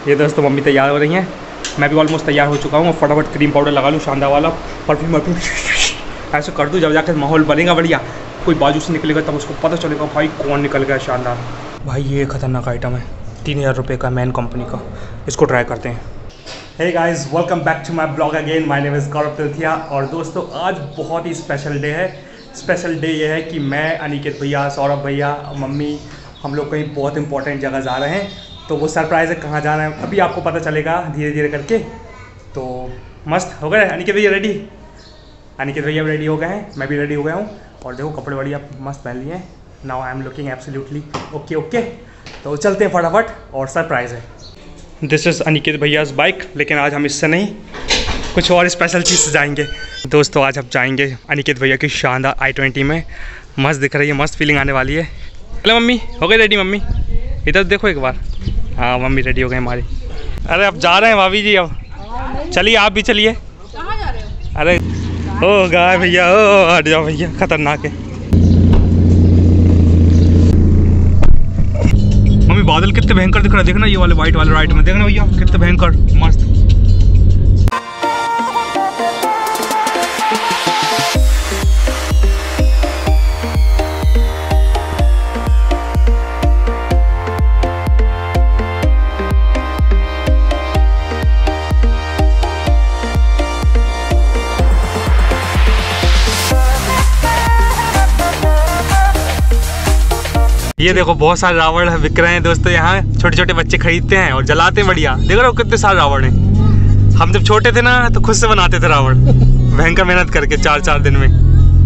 ये दोस्तों मम्मी तैयार हो रही हैं, मैं भी ऑलमोस्ट तैयार हो चुका हूँ। फटाफट क्रीम पाउडर लगा लूँ शानदार वाला, परफ्यूम ऐसे कर दूँ जब जाकर माहौल बनेगा बढ़िया। कोई बाजू से निकलेगा तब उसको पता चलेगा भाई कौन निकल गया शानदार। भाई ये खतरनाक आइटम है, 3000 रुपये का, मैन कंपनी का। इसको ट्राई करते हैं। Hey guys, welcome back to my blog again. My name is Gaurav Tilthiya. और दोस्तों आज बहुत ही स्पेशल डे है। स्पेशल डे ये है कि मैं, अनिकेत भैया, सौरभ भैया, मम्मी, हम लोग कहीं बहुत इंपॉर्टेंट जगह जा रहे हैं। तो वो सरप्राइज़ है, कहाँ जाना है अभी आपको पता चलेगा धीरे धीरे करके। तो मस्त हो गए अनिकेत भैया रेडी? अनिकेत भैया रेडी हो गए हैं, मैं भी रेडी हो गया हूँ। और देखो कपड़े बढ़िया मस्त पहन लिए हैं। Now I am looking absolutely okay. तो चलते हैं फटाफट, और सरप्राइज़ है। दिस इज़ अनिकेत भैयाज बाइक, लेकिन आज हम इससे नहीं कुछ और स्पेशल चीज़ से जाएंगे। दोस्तों आज हम जाएंगे अनिकेत भैया की शानदार i20 में। मस्त दिख रही है, मस्त फीलिंग आने वाली है। हेलो मम्मी, हो गई रेडी? मम्मी इधर देखो एक बार। हाँ मम्मी रेडी हो गई हमारी। अरे अब जा रहे हैं भाभी जी, अब चलिए आप भी चलिए। कहाँ जा रहे हो? अरे ओ गाय भैया, ओ हट जाओ भैया, खतरनाक है। मम्मी बादल कितने भयंकर दिख रहा है, देखना ये वाले वाइट वाले राइट में, देखना भैया कितने भयंकर मस्त। ये देखो बहुत सारे रावण बिक रहे हैं दोस्तों, यहाँ छोटे छोटे बच्चे खरीदते हैं और जलाते हैं बढ़िया। देख रहे हो कितने सारे रावण हैं। हम जब छोटे थे ना तो खुद से बनाते थे रावण, भयंकर मेहनत करके 4-4 दिन में।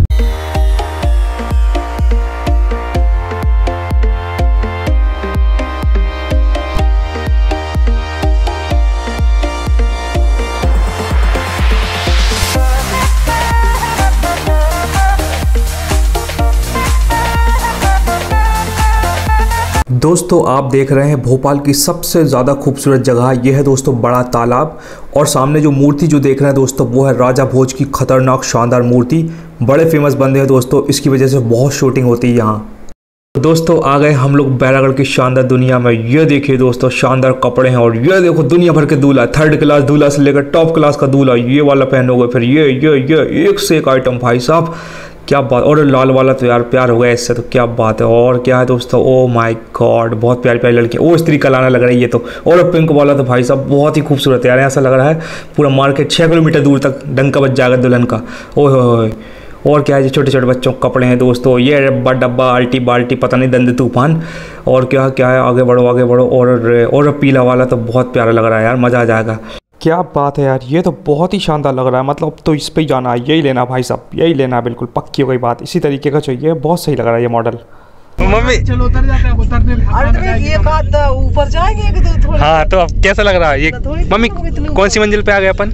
दोस्तों आप देख रहे हैं भोपाल की सबसे ज़्यादा खूबसूरत जगह, यह है दोस्तों बड़ा तालाब। और सामने जो मूर्ति जो देख रहे हैं दोस्तों, वो है राजा भोज की खतरनाक शानदार मूर्ति। बड़े फेमस बंदे हैं दोस्तों, इसकी वजह से बहुत शूटिंग होती है यहाँ। दोस्तों आ गए हम लोग बैरागढ़ की शानदार दुनिया में। ये देखिए दोस्तों शानदार कपड़े हैं, और ये देखो दुनिया भर के दूल्हा, 3rd क्लास दूल्हा से लेकर टॉप क्लास का दूल्हा ये वाला पहनोगे, फिर ये एक से एक आइटम भाई साहब, क्या बात। और लाल वाला तो यार प्यार हो गया इससे, तो क्या बात है। और क्या है दोस्तों, ओ माय गॉड बहुत प्यारी प्यारी लड़की। ओ स्त्री का लाना लग रही है ये तो। और पिंक वाला तो भाई साहब बहुत ही खूबसूरत है यार, ऐसा लग रहा है पूरा मार्केट 6 किलोमीटर दूर तक डंका बज जाएगा दुल्हन का। ओह हो। और क्या है जी, छोटे छोटे बच्चों के कपड़े हैं दोस्तों। ये डब्बा आल्टी बाल्टी पता नहीं दंद तूफान। और क्या क्या है, आगे बढ़ो आगे बढ़ो। और पीला वाला तो बहुत प्यारा लग रहा है यार, मज़ा आ जाएगा। क्या बात है यार, ये तो बहुत ही शानदार लग रहा है। मतलब तो इस पे ही जाना है, यही लेना भाई साहब, यही लेना है, बिल्कुल पक्की हो गई बात। इसी तरीके का चाहिए, बहुत सही लग रहा है ये मॉडल। मम्मी चलो उतर जाते हैं, उतरने एक आध ऊपर जाएंगे थोड़ा। हाँ तो अब कैसा लग रहा है ये मम्मी? कौन सी मंजिल पे आ गए अपन?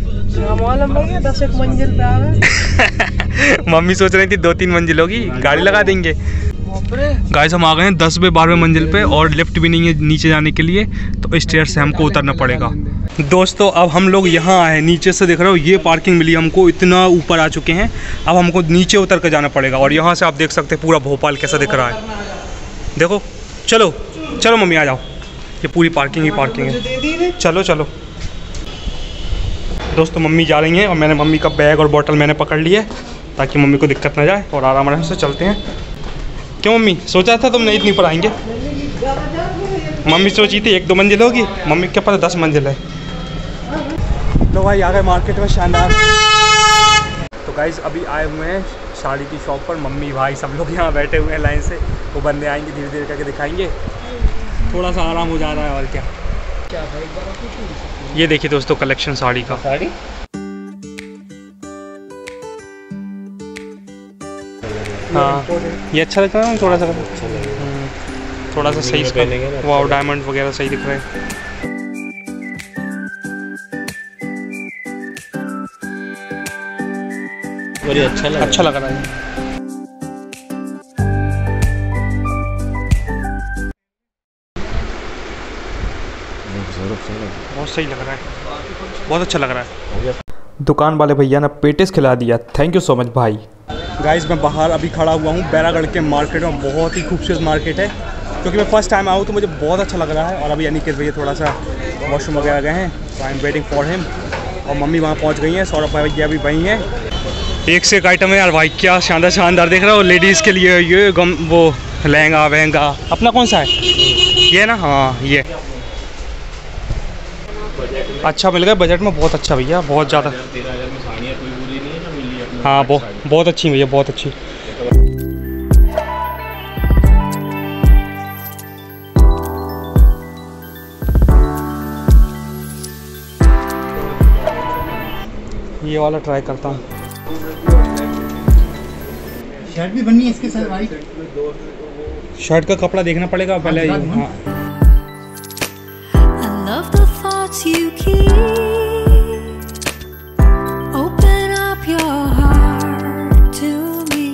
10 मंजिल पे आ गए। मम्मी सोच रही थी 2-3 मंजिल होगी, गाड़ी लगा देंगे। गाइस हम आ गए हैं 10वें 12वें मंजिल पे, और लिफ्ट भी नहीं है नीचे जाने के लिए, तो स्टेयर से हमको उतरना पड़ेगा। दोस्तों अब हम लोग यहाँ आए, नीचे से देख रहे हो ये पार्किंग मिली हमको, इतना ऊपर आ चुके हैं। अब हमको नीचे उतर कर जाना पड़ेगा, और यहाँ से आप देख सकते हैं पूरा भोपाल कैसा दिख रहा है। देखो चलो चलो मम्मी आ जाओ, ये पूरी पार्किंग ही पार्किंग है। चलो चलो दोस्तों मम्मी जा रही हैं, और मैंने मम्मी का बैग और बॉटल मैंने पकड़ लिया है ताकि मम्मी को दिक्कत ना जाए, और आराम से चलते हैं। क्यों मम्मी, सोचा था तुम नहीं इतनी पर आएंगे? मम्मी सोची थी 1-2 मंजिल होगी, मम्मी क्या पता 10 मंजिल है। लो भाई आ गए मार्केट में शानदार। तो गाइस अभी आए हुए हैं साड़ी की शॉप पर, मम्मी भाई सब लोग यहाँ बैठे हुए हैं लाइन से। वो बंदे आएंगे धीरे धीरे करके दिखाएंगे, थोड़ा सा आराम हो जा रहा है। और क्या ये देखिए दोस्तों कलेक्शन साड़ी का। साड़ी हाँ ये अच्छा लग रहा है, थोड़ा सा थोड़ा सा सही इसका, वाव डायमंड वगैरह सही दिख रहे हैं। अच्छा लग रहा है। बहुत सही लग रहा है, बहुत अच्छा लग रहा है। दुकान वाले भैया ने पेटिस खिला दिया, थैंक यू सो मच भाई। गाइस मैं बाहर अभी खड़ा हुआ हूँ बैरागढ़ के मार्केट में, बहुत ही खूबसूरत मार्केट है। क्योंकि मैं फर्स्ट टाइम आया हूँ तो मुझे बहुत अच्छा लग रहा है। और अभी अनिकेत भैया थोड़ा सा वॉशरूम वगैरह गए हैं, तो I am waiting for him. और मम्मी वहाँ पहुँच गई हैं, सौरभ भाई भैया भी वहीं हैं। एक से एक आइटम है यार भाई, क्या शानदार शानदार देख रहा हो। लेडीज़ के लिए ये वो लहंगा वहंगा। अपना कौन सा है ये ना? हाँ ये अच्छा मिल गया बजट में, बहुत अच्छा भैया, बहुत ज़्यादा। हाँ बहुत अच्छी भैया, बहुत अच्छी। ये वाला ट्राई करता हूँ। शर्ट भी बननी है इसके साथ भाई। शर्ट का कपड़ा देखना पड़ेगा पहले। हाँ You keep, open up your heart to me.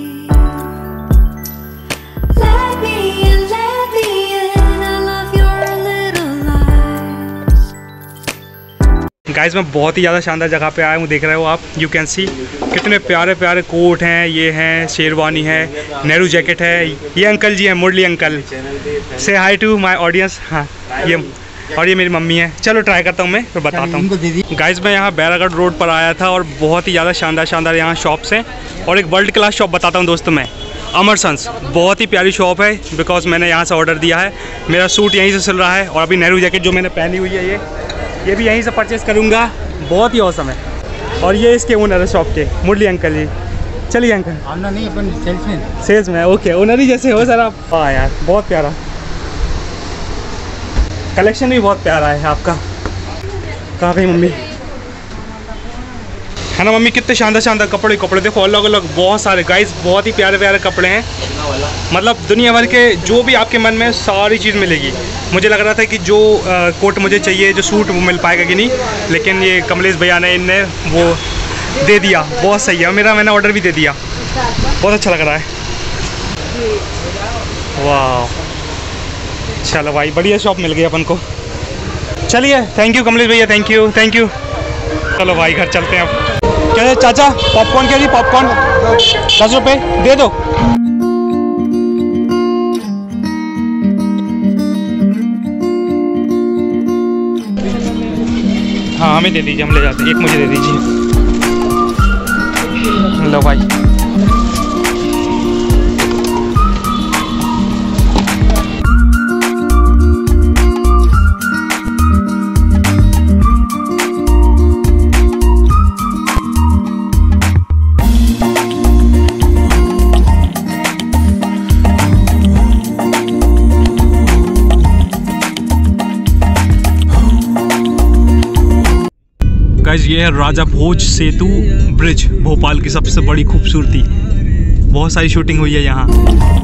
Let me in, I love your little lies. Guys मैं बहुत ही ज़्यादा शानदार जगह पे आया हूँ, देख रहे हो आप, यू कैन सी कितने प्यारे प्यारे कोट हैं, ये हैं शेरवानी है, नेहरू जैकेट है। ये अंकल जी हैं, Murali uncle, say hi to my audience. हाँ ये, और ये मेरी मम्मी है। चलो ट्राई करता हूँ मैं, फिर बताता हूँ। गाइस मैं यहाँ बैरागढ़ रोड पर आया था और बहुत ही ज़्यादा शानदार शानदार यहाँ शॉप्स हैं, और एक वर्ल्ड क्लास शॉप बताता हूँ दोस्तों मैं, अमरसंस। बहुत ही प्यारी शॉप है, बिकॉज मैंने यहाँ से ऑर्डर दिया है। मेरा सूट यहीं से सिल रहा है, और अभी नेहरू जैकेट जो मैंने पहनी हुई है ये भी यहीं से परचेज़ करूँगा। बहुत ही औसम है। और ये इसके ओनर है शॉप के, मुरली अंकल जी। चलिए अंकल। आमना नहीं, अपन सेल्समैन। सेल्समैन, ओके, ओनर ही जैसे हो सर आप। हाँ यार बहुत प्यारा कलेक्शन भी बहुत प्यारा है आपका। कहाँ गई मम्मी? है ना मम्मी, कितने शानदार शानदार कपड़े देखो, अलग अलग बहुत सारे। गाइस बहुत ही प्यारे प्यारे कपड़े हैं, मतलब दुनिया भर के जो भी आपके मन में सारी चीज़ मिलेगी। मुझे लग रहा था कि जो कोट मुझे चाहिए, जो सूट, वो मिल पाएगा कि नहीं, लेकिन ये कमलेश भैया ने इनने वो दे दिया। बहुत सही है, मैंने ऑर्डर भी दे दिया। बहुत अच्छा लग रहा है। वाह चलो भाई, बढ़िया शॉप मिल गई अपन को। चलिए थैंक यू कमलेश भैया, थैंक यू। चलो भाई घर चलते हैं अब। क्या है चाचा, पॉपकॉर्न क्या जी? पॉपकॉर्न 10 रुपये दे दो। हाँ हमें दे दीजिए, हम ले जाते हैं। एक मुझे दे दीजिए। लो भाई। गाइस ये है राजा भोज सेतु ब्रिज, भोपाल की सबसे बड़ी खूबसूरती। बहुत सारी शूटिंग हुई है यहाँ।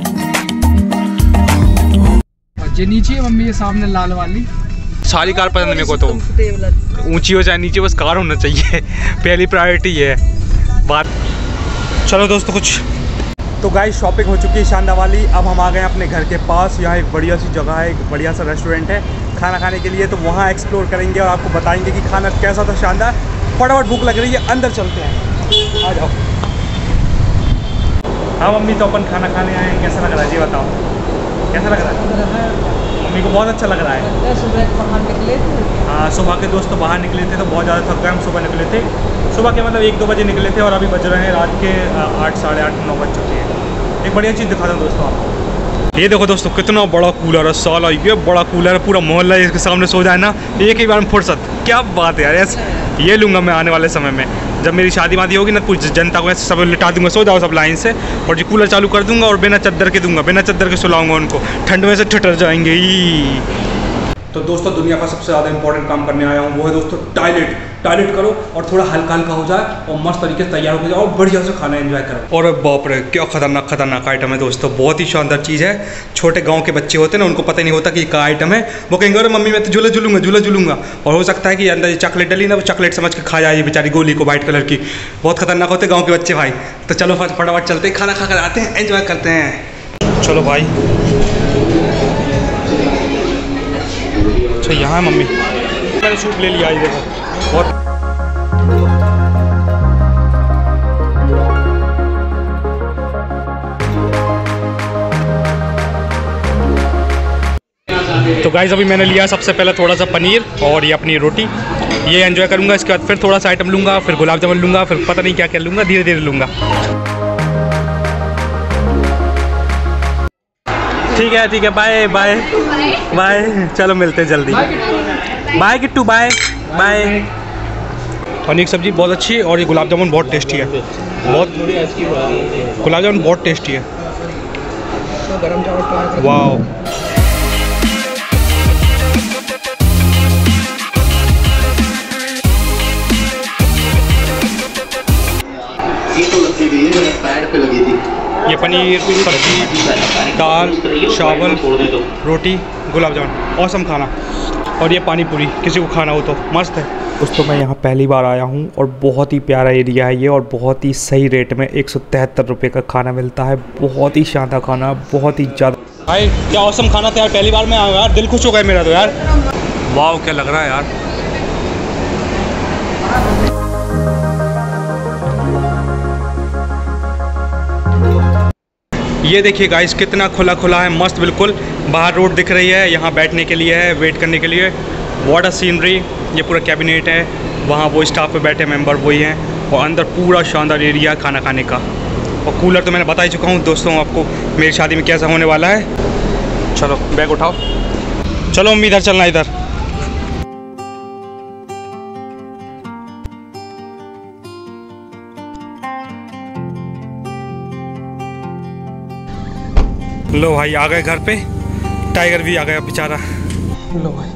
ये नीचे है मम्मी, ये सामने लाल वाली। सारी कार पसंद है मेरे को, तो ऊंची हो चाहे नीचे, बस कार होना चाहिए। पहली प्रायोरिटी है बात। चलो दोस्तों कुछ तो गाइस शॉपिंग हो चुकी है शानदार वाली। अब हम आ गए हैं अपने घर के पास। यहाँ एक बढ़िया सी जगह है, एक बढ़िया सा रेस्टोरेंट है खाना खाने के लिए, तो वहाँ एक्सप्लोर करेंगे और आपको बताएंगे कि खाना कैसा था शानदार। फटाफट भूख लग रही है, अंदर चलते हैं, आ जाओ। हाँ मम्मी, तो अपन खाना खाने आए हैं, कैसा लग रहा है जी बताओ, कैसा लग रहा है? मम्मी को बहुत अच्छा लग रहा है। सुबह बाहर निकले थे। हाँ सुबह के दोस्त तो बाहर निकले थे, तो बहुत ज़्यादा थक गए हम। सुबह निकले थे, सुबह के मतलब 1-2 बजे निकले थे, और अभी बज रहे हैं रात के 8, साढ़े 8, 9 बज चुके हैं। एक बढ़िया चीज़ दिखाता हूँ दोस्तों आपको। ये देखो दोस्तों कितना बड़ा कूलर है साला, ये बड़ा कूलर है, पूरा मोहल्ला इसके सामने सो जाए ना एक ही बार में फुर्सत। क्या बात है यार, ऐसे ये लूँगा मैं आने वाले समय में, जब मेरी शादी वादी होगी ना, कुछ जनता को ऐसे सब लिटा दूंगा, सो जाओ सब लाइन से, और जो कूलर चालू कर दूंगा और बिना चद्दर के दूंगा, बिना चद्दर के सुलाऊंगा उनको, ठंड में से ठिठर जाएंगे। तो दोस्तों दुनिया का सबसे ज़्यादा इंपॉर्टेंट काम करने आया हूँ, वो है दोस्तों टॉयलेट करो और थोड़ा हल्का हल्का हो जाए और मस्त तरीके से तैयार हो जाए और बढ़िया से खाना एंजॉय करो। और बाप रे क्या खतरनाक आइटम है दोस्तों, बहुत ही शानदार चीज़ है। छोटे गांव के बच्चे होते हैं ना, उनको पता ही नहीं होता कि क्या आइटम है। वो कहेंगे अरे मम्मी मैं तो झूला झूलूंगा, और हो सकता है कि अंदर चॉकलेट डली ना, वो चॉकलेट समझ के खा जाए बेचारी गोली को वाइट कलर की। बहुत खतरनाक होते गाँव के बच्चे भाई। तो चलो फटाफट चलते हैं, खाना खा कर आते हैं, एंजॉय करते हैं। चलो भाई। अच्छा यहाँ मम्मी, मैंने सूट ले लिया, ये देखो बहुत। तो गाइस अभी मैंने लिया सबसे पहले थोड़ा सा पनीर और ये अपनी रोटी, ये एंजॉय करूँगा। इसके बाद फिर थोड़ा सा आइटम लूँगा, फिर गुलाब जामुन लूँगा, फिर पता नहीं क्या क्या लूँगा, धीरे धीरे लूँगा। ठीक है, बाय बाय बाय, चलो मिलते हैं जल्दी। Bye Kittu, bye bye. पनीर की सब्ज़ी बहुत अच्छी है और ये गुलाब जामुन बहुत टेस्टी है, गुलाब जामुन बहुत टेस्टी है। वाह। ये पनीर, सब्जी, दाल, चावल, रोटी, गुलाब जामुन, औसम खाना। और ये पानी पूरी, किसी को खाना हो तो मस्त है। दोस्तों मैं यहाँ पहली बार आया हूँ और बहुत ही प्यारा एरिया है ये, और बहुत ही सही रेट में 173 रुपये का खाना मिलता है। बहुत ही शानदार खाना, बहुत ही ज़्यादा। भाई क्या औसम खाना था यार, पहली बार मैं आया यार, दिल खुश हो गया मेरा तो यार। वाह क्या लग रहा है यार। ये देखिए गाइस कितना खुला खुला है, मस्त बिल्कुल। बाहर रोड दिख रही है, यहाँ बैठने के लिए है, वेट करने के लिए। What a scenery. ये पूरा कैबिनेट है, वहाँ वो स्टाफ पे बैठे मेंबर वही हैं, और अंदर पूरा शानदार एरिया है खाना खाने का। और कूलर तो मैंने बता ही चुका हूँ दोस्तों आपको मेरी शादी में कैसा होने वाला है। चलो बैग उठाओ, चलो मम्मी इधर चलना, इधर। लो भाई आ गए घर पे, टाइगर भी आ गया बेचारा। लो भाई।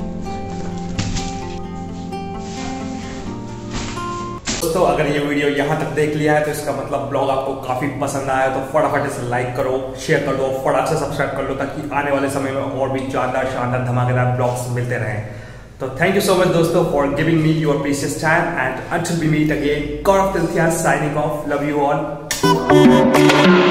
दोस्तों अगर ये वीडियो यहाँ तक देख लिया है तो इसका मतलब ब्लॉग आपको काफी पसंद आया है, तो फटाफट इसे लाइक करो, शेयर कर दो, फटाक से सब्सक्राइब कर लो, ताकि आने वाले समय में और भी शानदार धमाकेदार ब्लॉग्स मिलते रहें। तो थैंक यू सो मच दोस्तों for giving me your precious time, and until we meet again, Gaurav Tilthiya signing off, love you all.